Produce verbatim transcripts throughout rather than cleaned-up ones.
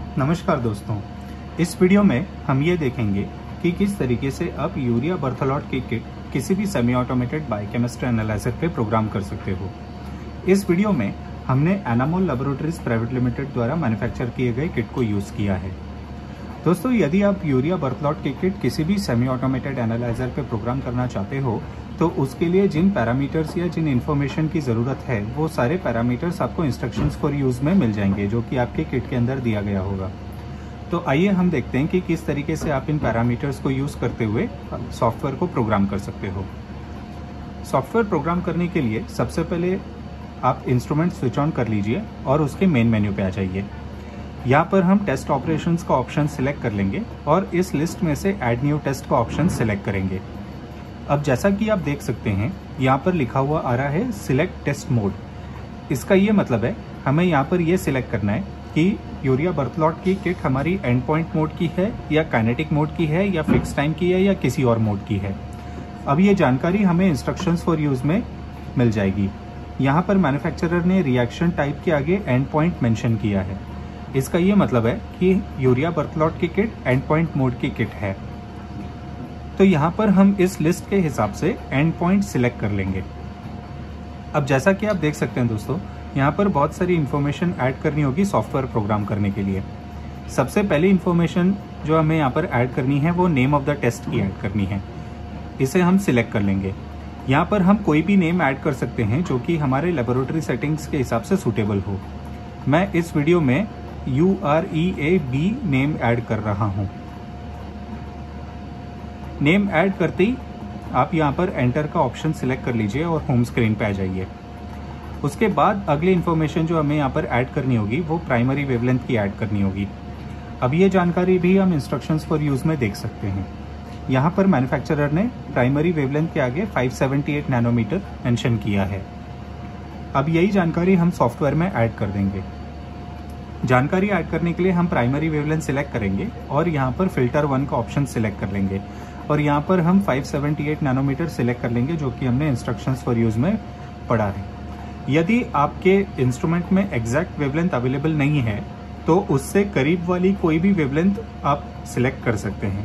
नमस्कार दोस्तों, इस वीडियो में हम ये देखेंगे कि किस तरीके से आप यूरिया बर्थोलॉट की किट किसी भी सेमी ऑटोमेटेड बायोकेमिस्ट्री एनालाइजर पे प्रोग्राम कर सकते हो। इस वीडियो में हमने एनामोल लैबोरेटरीज प्राइवेट लिमिटेड द्वारा मैन्युफैक्चर किए गए किट को यूज़ किया है। दोस्तों, यदि आप यूरिया बर्थोलॉट की किट किसी भी सेमी ऑटोमेटेड एनालाइजर पे प्रोग्राम करना चाहते हो तो उसके लिए जिन पैरामीटर्स या जिन इन्फॉर्मेशन की ज़रूरत है वो सारे पैरामीटर्स आपको इंस्ट्रक्शंस फॉर यूज़ में मिल जाएंगे, जो कि आपके किट के अंदर दिया गया होगा। तो आइए हम देखते हैं कि किस तरीके से आप इन पैरामीटर्स को यूज़ करते हुए सॉफ्टवेयर को प्रोग्राम कर सकते हो। सॉफ्टवेयर प्रोग्राम करने के लिए सबसे पहले आप इंस्ट्रूमेंट स्विच ऑन कर लीजिए और उसके मेन मेन्यू पे आ जाइए। यहाँ पर हम टेस्ट ऑपरेशंस का ऑप्शन सिलेक्ट कर लेंगे और इस लिस्ट में से ऐड न्यू टेस्ट का ऑप्शन सिलेक्ट करेंगे। अब जैसा कि आप देख सकते हैं, यहाँ पर लिखा हुआ आ रहा है सिलेक्ट टेस्ट मोड। इसका ये मतलब है हमें यहाँ पर ये सिलेक्ट करना है कि यूरिया बर्थोलॉट की किट हमारी एंड पॉइंट मोड की है या काइनेटिक मोड की है या फिक्स टाइम की है या किसी और मोड की है। अब ये जानकारी हमें इंस्ट्रक्शंस फॉर यूज़ में मिल जाएगी। यहाँ पर मैन्युफैक्चरर ने रिएक्शन टाइप के आगे एंड पॉइंट मेंशन किया है। इसका ये मतलब है कि यूरिया बर्थोलॉट की किट एंड पॉइंट मोड की किट है। तो यहाँ पर हम इस लिस्ट के हिसाब से एंड पॉइंट सिलेक्ट कर लेंगे। अब जैसा कि आप देख सकते हैं दोस्तों, यहाँ पर बहुत सारी इन्फॉर्मेशन ऐड करनी होगी सॉफ्टवेयर प्रोग्राम करने के लिए। सबसे पहली इन्फॉर्मेशन जो हमें यहाँ पर ऐड करनी है वो नेम ऑफ द टेस्ट की ऐड करनी है। इसे हम सिलेक्ट कर लेंगे। यहाँ पर हम कोई भी नेम ऐड कर सकते हैं जो कि हमारे लेबोरेटरी सेटिंग्स के हिसाब से सूटेबल हो। मैं इस वीडियो में U R E A B name add कर रहा हूँ। नेम ऐड करते ही आप यहाँ पर एंटर का ऑप्शन सिलेक्ट कर लीजिए और होम स्क्रीन पे आ जाइए। उसके बाद अगली इन्फॉर्मेशन जो हमें यहाँ पर ऐड करनी होगी वो प्राइमरी वेवलेंथ की ऐड करनी होगी। अब ये जानकारी भी हम इंस्ट्रक्शंस फॉर यूज़ में देख सकते हैं। यहाँ पर मैन्युफैक्चरर ने प्राइमरी वेवलेंथ के आगे पाँच सौ अठहत्तर नैनोमीटर मेंशन किया है। अब यही जानकारी हम सॉफ्टवेयर में ऐड कर देंगे। जानकारी ऐड करने के लिए हम प्राइमरी वेवलेंथ सिलेक्ट करेंगे और यहाँ पर फिल्टर वन का ऑप्शन सिलेक्ट कर लेंगे और यहाँ पर हम पाँच सौ अठहत्तर नैनोमीटर सिलेक्ट कर लेंगे, जो कि हमने इंस्ट्रक्शंस फॉर यूज़ में पढ़ा है। यदि आपके इंस्ट्रूमेंट में एग्जैक्ट वेवलेंथ अवेलेबल नहीं है तो उससे करीब वाली कोई भी वेवलेंथ आप सिलेक्ट कर सकते हैं।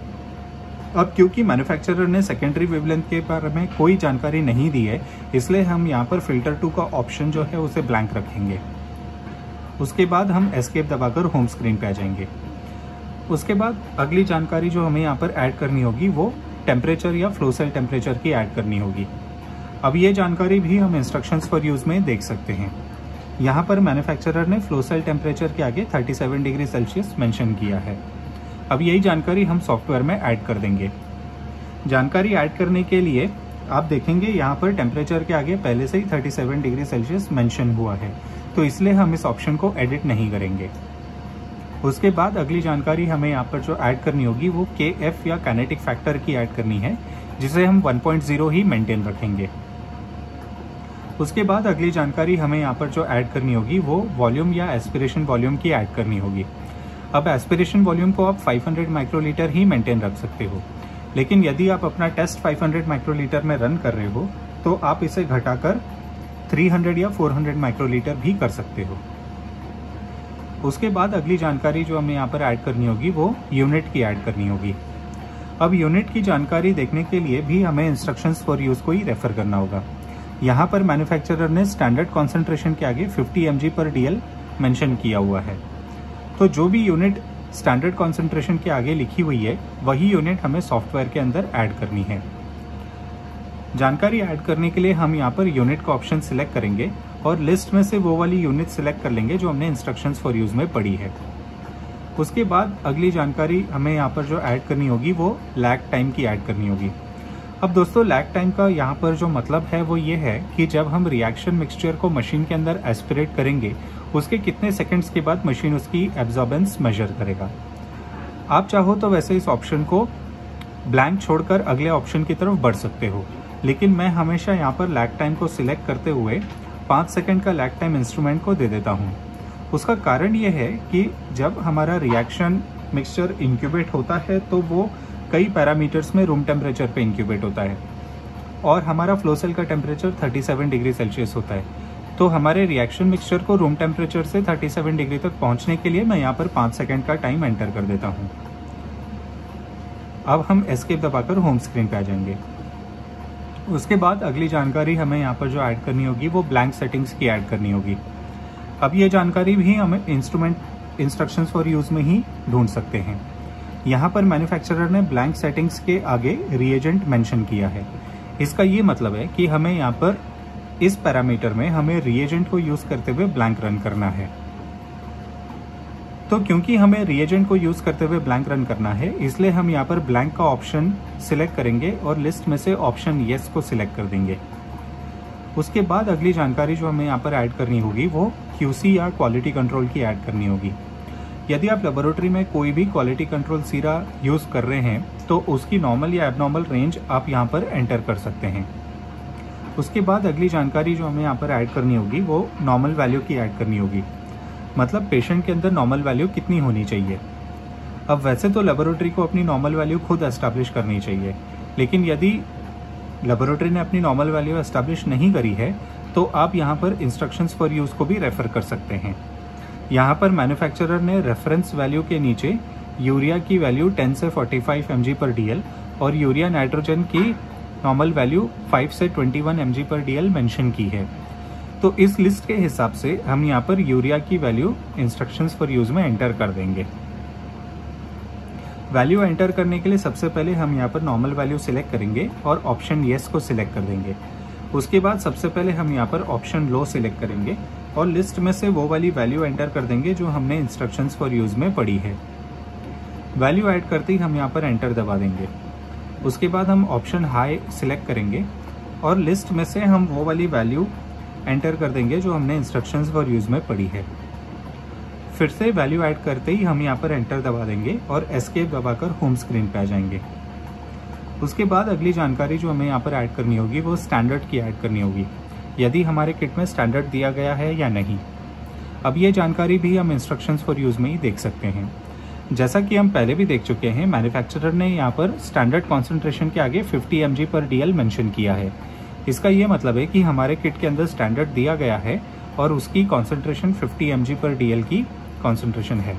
अब क्योंकि मैन्युफैक्चरर ने सेकेंडरी वेवलेंथ के बारे में कोई जानकारी नहीं दी है, इसलिए हम यहाँ पर फिल्टर टू का ऑप्शन जो है उसे ब्लैंक रखेंगे। उसके बाद हम एस्केप दबाकर होम स्क्रीन पे आ जाएंगे। उसके बाद अगली जानकारी जो हमें यहाँ पर ऐड करनी होगी वो टेम्परेचर या फ्लो सेल टेम्परेचर की ऐड करनी होगी। अब ये जानकारी भी हम इंस्ट्रक्शंस फॉर यूज़ में देख सकते हैं। यहाँ पर मैन्युफैक्चरर ने फ्लो सेल टेम्परेचर के आगे सैंतीस डिग्री सेल्सियस मेंशन किया है। अब यही जानकारी हम सॉफ्टवेयर में ऐड कर देंगे। जानकारी ऐड करने के लिए आप देखेंगे यहाँ पर टेम्परेचर के आगे पहले से ही सैंतीस डिग्री सेल्सियस मेंशन हुआ है, तो इसलिए हम इस ऑप्शन को एडिट नहीं करेंगे। उसके बाद अगली जानकारी हमें यहाँ पर जो ऐड करनी होगी वो के एफ या काइनेटिक फैक्टर की ऐड करनी है, जिसे हम वन पॉइंट ज़ीरो ही मेंटेन रखेंगे। उसके बाद अगली जानकारी हमें यहाँ पर जो ऐड करनी होगी वो वॉल्यूम या एस्पिरेशन वॉल्यूम की ऐड करनी होगी। अब एस्पिरेशन वॉल्यूम को आप पाँच सौ माइक्रोलीटर ही मेंटेन रख सकते हो, लेकिन यदि आप अपना टेस्ट पाँच सौ माइक्रोलीटर में रन कर रहे हो तो आप इसे घटाकर तीन सौ या चार सौ माइक्रोलीटर भी कर सकते हो। उसके बाद अगली जानकारी जो हमें यहाँ पर ऐड करनी होगी वो यूनिट की ऐड करनी होगी। अब यूनिट की जानकारी देखने के लिए भी हमें इंस्ट्रक्शंस फॉर यूज़ को ही रेफर करना होगा। यहाँ पर मैन्युफैक्चरर ने स्टैंडर्ड कॉन्सेंट्रेशन के आगे पचास एम जी पर डी एल मेंशन किया हुआ है, तो जो भी यूनिट स्टैंडर्ड कॉन्सेंट्रेशन के आगे लिखी हुई है वही यूनिट हमें सॉफ्टवेयर के अंदर ऐड करनी है। जानकारी ऐड करने के लिए हम यहाँ पर यूनिट का ऑप्शन सिलेक्ट करेंगे और लिस्ट में से वो वाली यूनिट सिलेक्ट कर लेंगे जो हमने इंस्ट्रक्शंस फॉर यूज़ में पढ़ी है। उसके बाद अगली जानकारी हमें यहाँ पर जो ऐड करनी होगी वो लैग टाइम की ऐड करनी होगी। अब दोस्तों, लैग टाइम का यहाँ पर जो मतलब है वो ये है कि जब हम रिएक्शन मिक्सचर को मशीन के अंदर एस्पिरेट करेंगे उसके कितने सेकंड्स के बाद मशीन उसकी एब्जॉर्बेंस मेजर करेगा। आप चाहो तो वैसे इस ऑप्शन को ब्लैंक छोड़कर अगले ऑप्शन की तरफ बढ़ सकते हो, लेकिन मैं हमेशा यहाँ पर लैग टाइम को सिलेक्ट करते हुए पाँच सेकंड का लैग टाइम इंस्ट्रूमेंट को दे देता हूँ। उसका कारण ये है कि जब हमारा रिएक्शन मिक्सचर इंक्यूबेट होता है तो वो कई पैरामीटर्स में रूम टेम्परेचर पे इंक्यूबेट होता है और हमारा फ्लो सेल का टेम्परेचर सैंतीस डिग्री सेल्सियस होता है। तो हमारे रिएक्शन मिक्सचर को रूम टेम्परेचर से सैंतीस डिग्री तक पहुंचने के लिए मैं यहाँ पर पाँच सेकंड का टाइम एंटर कर देता हूँ। अब हम एस्केप दबाकर होम स्क्रीन पे आ जाएंगे। उसके बाद अगली जानकारी हमें यहाँ पर जो ऐड करनी होगी वो ब्लैंक सेटिंग्स की ऐड करनी होगी। अब ये जानकारी भी हमें इंस्ट्रूमेंट इंस्ट्रक्शंस फॉर यूज़ में ही ढूंढ सकते हैं। यहाँ पर मैन्युफैक्चरर ने ब्लैंक सेटिंग्स के आगे रिएजेंट मेंशन किया है। इसका ये मतलब है कि हमें यहाँ पर इस पैरामीटर में हमें रिएजेंट को यूज़ करते हुए ब्लैंक रन करना है। तो क्योंकि हमें रिएजेंट को यूज़ करते हुए ब्लैंक रन करना है, इसलिए हम यहाँ पर ब्लैंक का ऑप्शन सिलेक्ट करेंगे और लिस्ट में से ऑप्शन येस को सिलेक्ट कर देंगे। उसके बाद अगली जानकारी जो हमें यहाँ पर ऐड करनी होगी वो क्यूसी या क्वालिटी कंट्रोल की ऐड करनी होगी। यदि आप लेबोरेटरी में कोई भी क्वालिटी कंट्रोल सीरा यूज़ कर रहे हैं तो उसकी नॉर्मल या एबनॉर्मल रेंज आप यहाँ पर एंटर कर सकते हैं। उसके बाद अगली जानकारी जो हमें यहाँ पर ऐड करनी होगी वो नॉर्मल वैल्यू की ऐड करनी होगी, मतलब पेशेंट के अंदर नॉर्मल वैल्यू कितनी होनी चाहिए। अब वैसे तो लेबोरेटरी को अपनी नॉर्मल वैल्यू खुद एस्टैब्लिश करनी चाहिए, लेकिन यदि लेबोरेटरी ने अपनी नॉर्मल वैल्यू एस्टैब्लिश नहीं करी है तो आप यहाँ पर इंस्ट्रक्शंस फॉर यूज़ को भी रेफर कर सकते हैं। यहाँ पर मैन्युफैक्चरर ने रेफरेंस वैल्यू के नीचे यूरिया की वैल्यू टेन से पैंतालीस एम जी पर डी एल और यूरिया नाइट्रोजन की नॉर्मल वैल्यू फाइव से इक्कीस एम जी पर डी एल मेंशन की है। तो इस लिस्ट के हिसाब से हम यहाँ पर यूरिया की वैल्यू इंस्ट्रक्शंस फॉर यूज़ में एंटर कर देंगे। वैल्यू एंटर करने के लिए सबसे पहले हम यहाँ पर नॉर्मल वैल्यू सिलेक्ट करेंगे और ऑप्शन येस को सिलेक्ट कर देंगे। उसके बाद सबसे पहले हम यहाँ पर ऑप्शन लो सिलेक्ट करेंगे और लिस्ट में से वो वाली वैल्यू एंटर कर देंगे जो हमने इंस्ट्रक्शंस फॉर यूज़ में पढ़ी है। वैल्यू ऐड करते ही हम यहाँ पर एंटर दबा देंगे। उसके बाद हम ऑप्शन हाई सिलेक्ट करेंगे और लिस्ट में से हम वो वाली वैल्यू एंटर कर देंगे जो हमने इंस्ट्रक्शंस फॉर यूज़ में पढ़ी है। फिर से वैल्यू ऐड करते ही हम यहाँ पर एंटर दबा देंगे और एस्केप दबाकर होम स्क्रीन पे आ जाएंगे। उसके बाद अगली जानकारी जो हमें यहाँ पर ऐड करनी होगी वो स्टैंडर्ड की ऐड करनी होगी, यदि हमारे किट में स्टैंडर्ड दिया गया है या नहीं। अब ये जानकारी भी हम इंस्ट्रक्शंस फॉर यूज़ में ही देख सकते हैं। जैसा कि हम पहले भी देख चुके हैं, मैन्युफैक्चरर ने यहाँ पर स्टैंडर्ड कॉन्सेंट्रेशन के आगे पचास एम जी पर डी एल मेंशन किया है। इसका ये मतलब है कि हमारे किट के अंदर स्टैंडर्ड दिया गया है और उसकी कॉन्सेंट्रेशन पचास एम जी पर डी एल की कॉन्सेंट्रेशन है।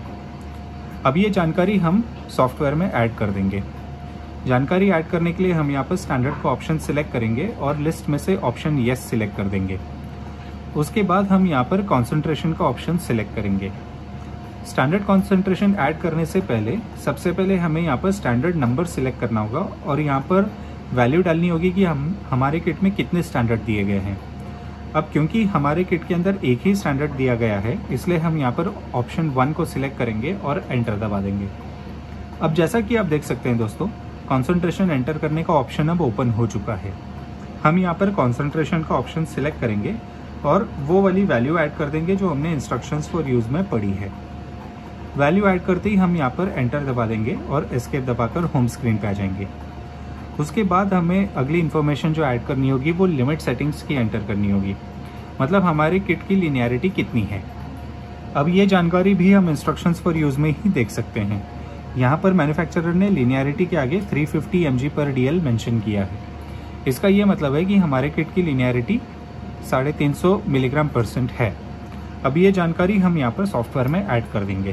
अब ये जानकारी हम सॉफ्टवेयर में ऐड कर देंगे। जानकारी ऐड करने के लिए हम यहाँ पर स्टैंडर्ड का ऑप्शन सिलेक्ट करेंगे और लिस्ट में से ऑप्शन येस सिलेक्ट कर देंगे। उसके बाद हम यहाँ पर कॉन्सेंट्रेशन का ऑप्शन सिलेक्ट करेंगे। स्टैंडर्ड कॉन्सेंट्रेशन ऐड करने से पहले सबसे पहले हमें यहाँ पर स्टैंडर्ड नंबर सिलेक्ट करना होगा और यहाँ पर वैल्यू डालनी होगी कि हम हमारे किट में कितने स्टैंडर्ड दिए गए हैं। अब क्योंकि हमारे किट के अंदर एक ही स्टैंडर्ड दिया गया है, इसलिए हम यहाँ पर ऑप्शन वन को सिलेक्ट करेंगे और एंटर दबा देंगे। अब जैसा कि आप देख सकते हैं दोस्तों, कॉन्सेंट्रेशन एंटर करने का ऑप्शन अब ओपन हो चुका है। हम यहाँ पर कॉन्सेंट्रेशन का ऑप्शन सिलेक्ट करेंगे और वो वाली वैल्यू ऐड कर देंगे जो हमने इंस्ट्रक्शंस फॉर यूज़ में पढ़ी है। वैल्यू ऐड करते ही हम यहाँ पर एंटर दबा देंगे और एस्केप दबाकर होम स्क्रीन पे आ जाएंगे। उसके बाद हमें अगली इन्फॉर्मेशन जो ऐड करनी होगी वो लिमिट सेटिंग्स की एंटर करनी होगी, मतलब हमारे किट की लिनियरिटी कितनी है। अब ये जानकारी भी हम इंस्ट्रक्शंस फॉर यूज़ में ही देख सकते हैं। यहाँ पर मैन्युफैक्चरर ने लिनियरिटी के आगे तीन सौ पचास एम जी पर डी एल मेंशन किया है। इसका ये मतलब है कि हमारे किट की लिनियरिटी साढ़े तीन सौ मिलीग्राम परसेंट है। अब ये जानकारी हम यहाँ पर सॉफ्टवेयर में ऐड कर देंगे।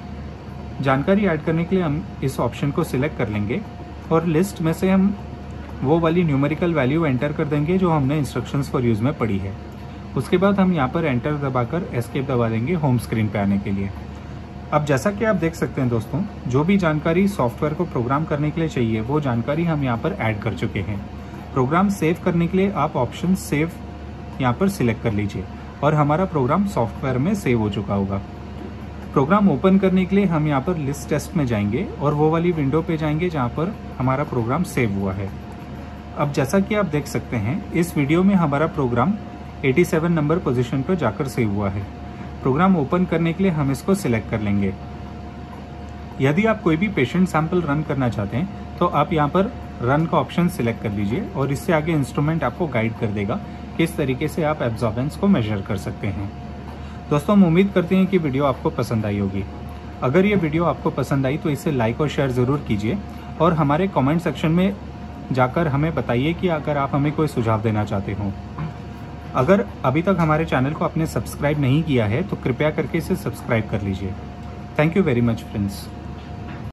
जानकारी ऐड करने के लिए हम इस ऑप्शन को सिलेक्ट कर लेंगे और लिस्ट में से हम वो वाली न्यूमेरिकल वैल्यू एंटर कर देंगे जो हमने इंस्ट्रक्शंस फॉर यूज़ में पढ़ी है। उसके बाद हम यहाँ पर एंटर दबाकर एस्केप दबा देंगे होम स्क्रीन पे आने के लिए। अब जैसा कि आप देख सकते हैं दोस्तों, जो भी जानकारी सॉफ्टवेयर को प्रोग्राम करने के लिए चाहिए वो जानकारी हम यहाँ पर ऐड कर चुके हैं। प्रोग्राम सेव करने के लिए आप ऑप्शन सेव यहाँ पर सिलेक्ट कर लीजिए और हमारा प्रोग्राम सॉफ्टवेयर में सेव हो चुका होगा। प्रोग्राम ओपन करने के लिए हम यहाँ पर लिस्ट टेस्ट में जाएंगे और वो वाली विंडो पे जाएंगे जहाँ पर हमारा प्रोग्राम सेव हुआ है। अब जैसा कि आप देख सकते हैं, इस वीडियो में हमारा प्रोग्राम सत्तासी नंबर पोजीशन पर जाकर सेव हुआ है। प्रोग्राम ओपन करने के लिए हम इसको सिलेक्ट कर लेंगे। यदि आप कोई भी पेशेंट सैंपल रन करना चाहते हैं तो आप यहाँ पर रन का ऑप्शन सिलेक्ट कर लीजिए और इससे आगे इंस्ट्रूमेंट आपको गाइड कर देगा किस तरीके से आप एब्जॉर्बेंस को मेजर कर सकते हैं। दोस्तों, हम उम्मीद करते हैं कि वीडियो आपको पसंद आई होगी। अगर ये वीडियो आपको पसंद आई तो इसे लाइक और शेयर ज़रूर कीजिए और हमारे कमेंट सेक्शन में जाकर हमें बताइए कि अगर आप हमें कोई सुझाव देना चाहते हो। अगर अभी तक हमारे चैनल को आपने सब्सक्राइब नहीं किया है तो कृपया करके इसे सब्सक्राइब कर लीजिए। Thank you very much friends.